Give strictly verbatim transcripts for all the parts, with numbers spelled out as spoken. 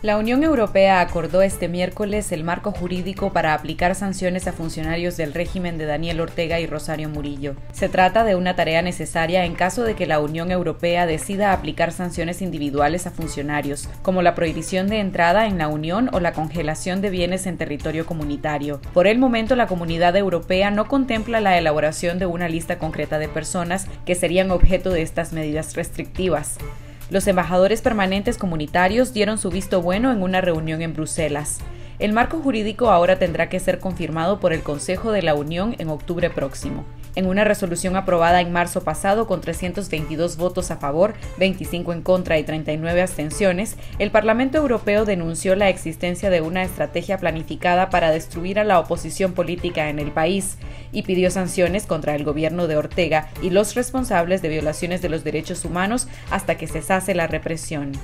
La Unión Europea acordó este miércoles el marco jurídico para aplicar sanciones a funcionarios del régimen de Daniel Ortega y Rosario Murillo. Se trata de una tarea necesaria en caso de que la Unión Europea decida aplicar sanciones individuales a funcionarios, como la prohibición de entrada en la Unión o la congelación de bienes en territorio comunitario. Por el momento, la Comunidad Europea no contempla la elaboración de una lista concreta de personas que serían objeto de estas medidas restrictivas. Los embajadores permanentes comunitarios dieron su visto bueno en una reunión en Bruselas. El marco jurídico ahora tendrá que ser confirmado por el Consejo de la Unión en octubre próximo. En una resolución aprobada en marzo pasado con trescientos veintidós votos a favor, veinticinco en contra y treinta y nueve abstenciones, el Parlamento Europeo denunció la existencia de una estrategia planificada para destruir a la oposición política en el país y pidió sanciones contra el gobierno de Ortega y los responsables de violaciones de los derechos humanos hasta que cesase la represión.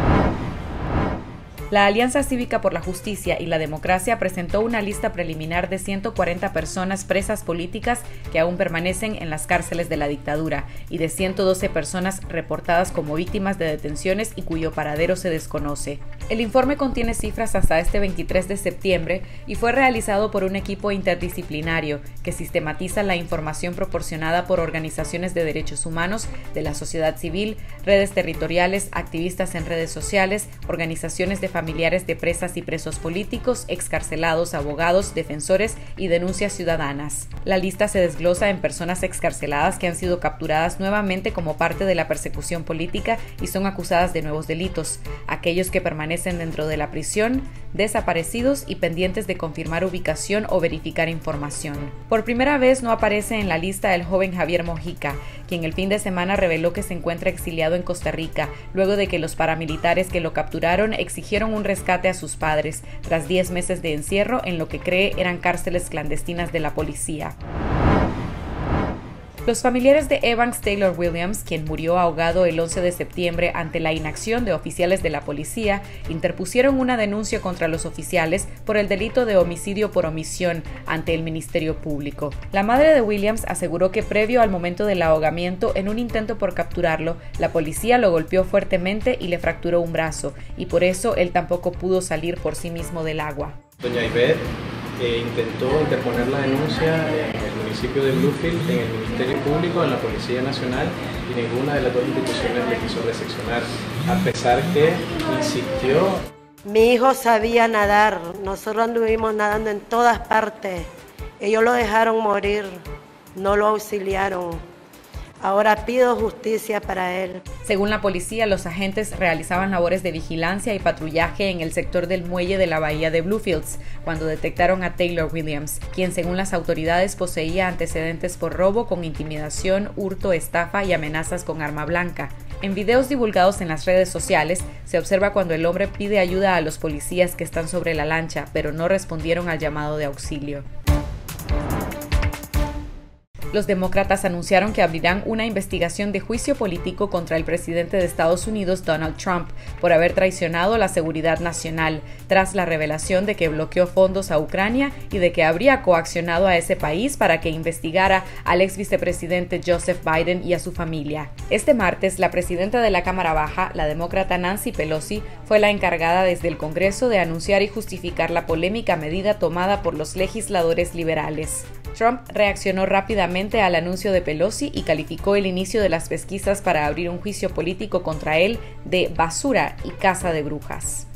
La Alianza Cívica por la Justicia y la Democracia presentó una lista preliminar de ciento cuarenta personas presas políticas que aún permanecen en las cárceles de la dictadura y de ciento doce personas reportadas como víctimas de detenciones y cuyo paradero se desconoce. El informe contiene cifras hasta este veintitrés de septiembre y fue realizado por un equipo interdisciplinario que sistematiza la información proporcionada por organizaciones de derechos humanos, de la sociedad civil, redes territoriales, activistas en redes sociales, organizaciones de familiares de presas y presos políticos, excarcelados, abogados, defensores y denuncias ciudadanas. La lista se desglosa en personas excarceladas que han sido capturadas nuevamente como parte de la persecución política y son acusadas de nuevos delitos, aquellos que permanecen dentro de la prisión, desaparecidos y pendientes de confirmar ubicación o verificar información. Por primera vez no aparece en la lista el joven Javier Mojica, quien el fin de semana reveló que se encuentra exiliado en Costa Rica, luego de que los paramilitares que lo capturaron exigieron un rescate a sus padres, tras diez meses de encierro en lo que cree eran cárceles clandestinas de la policía. Los familiares de Evans Taylor Williams, quien murió ahogado el once de septiembre ante la inacción de oficiales de la policía, interpusieron una denuncia contra los oficiales por el delito de homicidio por omisión ante el Ministerio Público. La madre de Williams aseguró que previo al momento del ahogamiento, en un intento por capturarlo, la policía lo golpeó fuertemente y le fracturó un brazo, y por eso él tampoco pudo salir por sí mismo del agua. Doña Ivette eh, intentó interponer la denuncia en el municipio de Bluefield, en el Ministerio Público, en la Policía Nacional, y ninguna de las dos instituciones le quiso recepcionar, a pesar que insistió. Mi hijo sabía nadar, nosotros anduvimos nadando en todas partes, ellos lo dejaron morir, no lo auxiliaron. Ahora pido justicia para él. Según la policía, los agentes realizaban labores de vigilancia y patrullaje en el sector del muelle de la bahía de Bluefields cuando detectaron a Taylor Williams, quien según las autoridades poseía antecedentes por robo con intimidación, hurto, estafa y amenazas con arma blanca. En videos divulgados en las redes sociales, se observa cuando el hombre pide ayuda a los policías que están sobre la lancha, pero no respondieron al llamado de auxilio. Los demócratas anunciaron que abrirán una investigación de juicio político contra el presidente de Estados Unidos, Donald Trump, por haber traicionado la seguridad nacional, tras la revelación de que bloqueó fondos a Ucrania y de que habría coaccionado a ese país para que investigara al ex vicepresidente Joseph Biden y a su familia. Este martes, la presidenta de la Cámara Baja, la demócrata Nancy Pelosi, fue la encargada desde el Congreso de anunciar y justificar la polémica medida tomada por los legisladores liberales. Trump reaccionó rápidamente al anuncio de Pelosi y calificó el inicio de las pesquisas para abrir un juicio político contra él de basura y caza de brujas.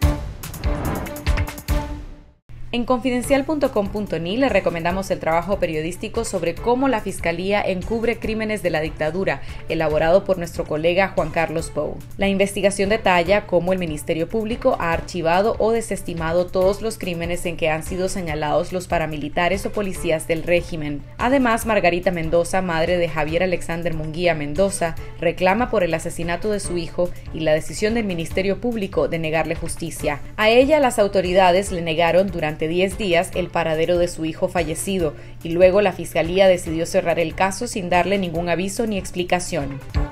En confidencial punto com punto ni le recomendamos el trabajo periodístico sobre cómo la Fiscalía encubre crímenes de la dictadura, elaborado por nuestro colega Juan Carlos Bou. La investigación detalla cómo el Ministerio Público ha archivado o desestimado todos los crímenes en que han sido señalados los paramilitares o policías del régimen. Además, Margarita Mendoza, madre de Javier Alexander Munguía Mendoza, reclama por el asesinato de su hijo y la decisión del Ministerio Público de negarle justicia. A ella, las autoridades le negaron durante diez días el paradero de su hijo fallecido y luego la Fiscalía decidió cerrar el caso sin darle ningún aviso ni explicación.